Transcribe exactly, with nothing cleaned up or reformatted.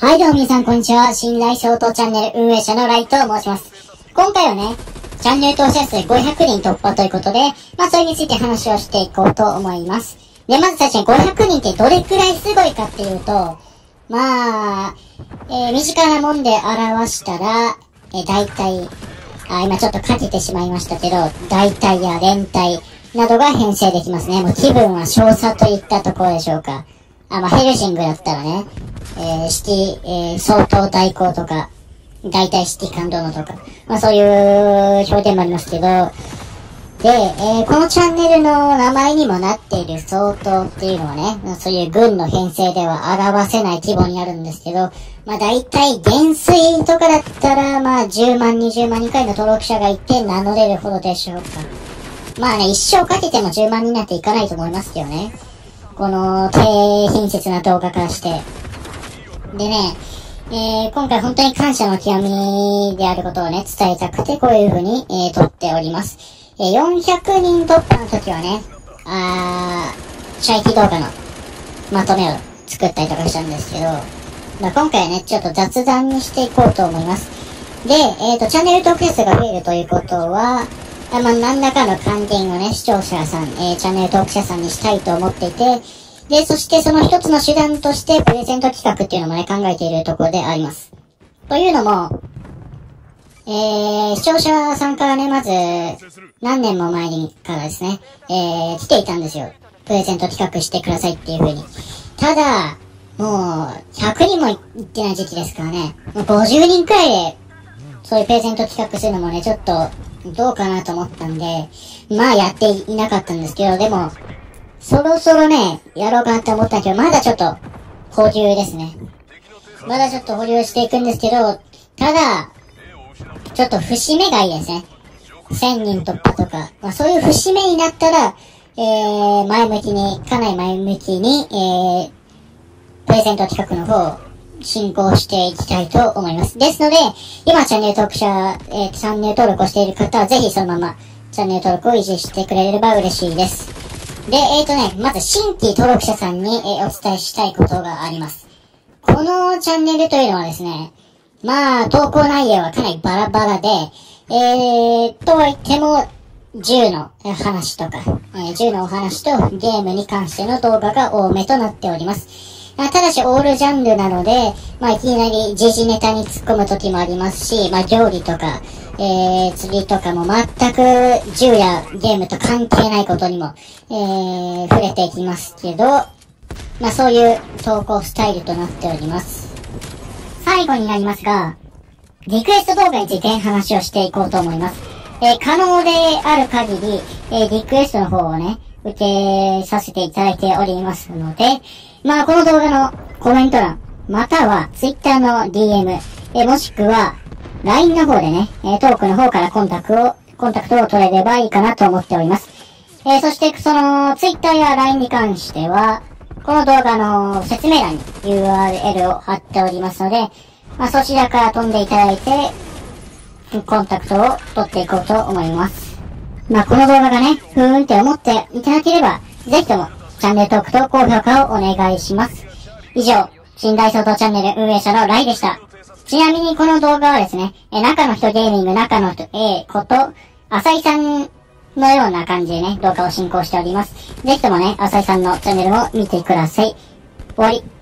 はい、どうも皆さん、こんにちは。信頼相当チャンネル運営者のライトと申します。今回はね、チャンネル登録者数ごひゃくにん突破ということで、まあ、それについて話をしていこうと思います。で、まず最初にごひゃくにんってどれくらいすごいかっていうと、まあ、えー、身近なもんで表したら、えー、大体、あ、今ちょっとかけてしまいましたけど、大体や連帯などが編成できますね。もう気分は少佐といったところでしょうか。あ、まあ、ヘルシングだったらね、えー、シティ、えー、相当代行とか、大体シティ感動のとか、まあそういう表現もありますけど、で、えー、このチャンネルの名前にもなっている相当っていうのはね、そういう軍の編成では表せない規模にあるんですけど、まあ大体減衰とかだったら、まあじゅうまん、にじゅうまん人くらいの登録者がいて名乗れるほどでしょうか。まあね、一生かけてもじゅうまんになっていかないと思いますけどね。この低品質な動画からして。でね、えー、今回本当に感謝の極みであることをね、伝えたくてこういう風に、えー、撮っております。えー、よんひゃくにん突破の時はね、あー、チャイティ動画のまとめを作ったりとかしたんですけど、まあ、今回はね、ちょっと雑談にしていこうと思います。で、えーと、チャンネル登録者数が増えるということは、あまあ、何らかの還元をね、視聴者さん、えー、チャンネル登録者さんにしたいと思っていて、で、そしてその一つの手段としてプレゼント企画っていうのもね、考えているところであります。というのも、えー、視聴者さんからね、まず、何年も前にからですね、えー、来ていたんですよ。プレゼント企画してくださいっていう風に。ただ、もう、ひゃくにんもいってない時期ですからね、もうごじゅうにんくらいで、そういうプレゼント企画するのもね、ちょっと、どうかなと思ったんで、まあやっていなかったんですけど、でも、そろそろね、やろうかなって思ったけど、まだちょっと、保留ですね。まだちょっと保留していくんですけど、ただ、ちょっと節目がいいですね。せんにん突破とか、まあそういう節目になったら、えー、前向きに、かなり前向きに、えー、プレゼント企画の方を進行していきたいと思います。ですので、今チャンネル登録者、えー、チャンネル登録をしている方は、ぜひそのまま、チャンネル登録を維持してくれれば嬉しいです。で、えーとね、まず新規登録者さんに、えー、お伝えしたいことがあります。このチャンネルというのはですね、まあ、投稿内容はかなりバラバラで、えー、とは言っても、銃の話とか、えー、銃のお話とゲームに関しての動画が多めとなっております。ただし、オールジャンルなので、まあ、いきなり時事ネタに突っ込む時もありますし、まあ、料理とか、えー、釣りとかも全く銃やゲームと関係ないことにも、えー、触れていきますけど、まあ、そういう投稿スタイルとなっております。最後になりますが、リクエスト動画について話をしていこうと思います。えー、可能である限り、えー、リクエストの方をね、受けさせていただいておりますので、まあ、この動画のコメント欄、または Twitter の ディーエム、え、もしくは ライン の方でね、え、トークの方からコンタクトを、コンタクトを取れればいいかなと思っております。えー、そしてその Twitter や ライン に関しては、この動画の説明欄に ユーアールエル を貼っておりますので、まあ、そちらから飛んでいただいて、コンタクトを取っていこうと思います。まあ、この動画がね、ふーんって思っていただければ、ぜひとも、チャンネル登録と高評価をお願いします。以上、信頼相当チャンネル運営者のライでした。ちなみにこの動画はですね、え中の人ゲーミング中の人 A こと、浅井さんのような感じでね、動画を進行しております。ぜひともね、浅井さんのチャンネルも見てください。終わり。